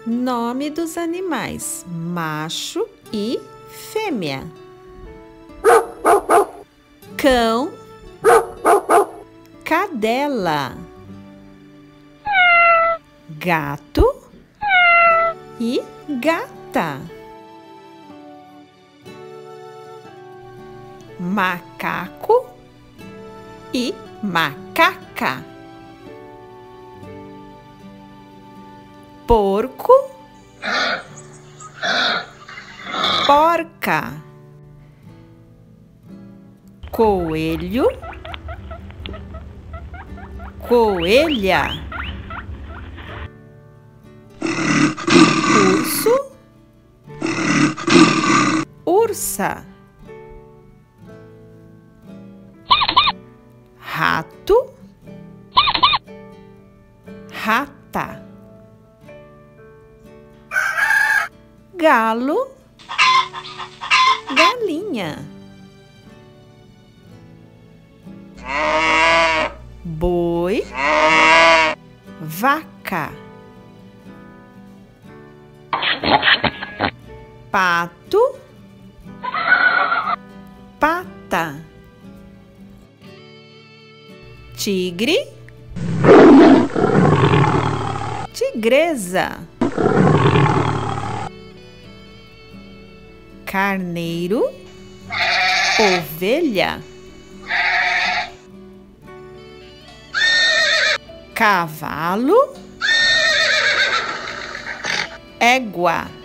Nome dos animais: macho e fêmea. Cão, cadela, gato e gata. Macaco e macaca. Porco, porca. Coelho, coelha. Urso, ursa. Rato, rata. Galo, galinha. Boi, vaca. Pato, pata. Tigre, tigresa. Carneiro, ovelha. Cavalo, égua.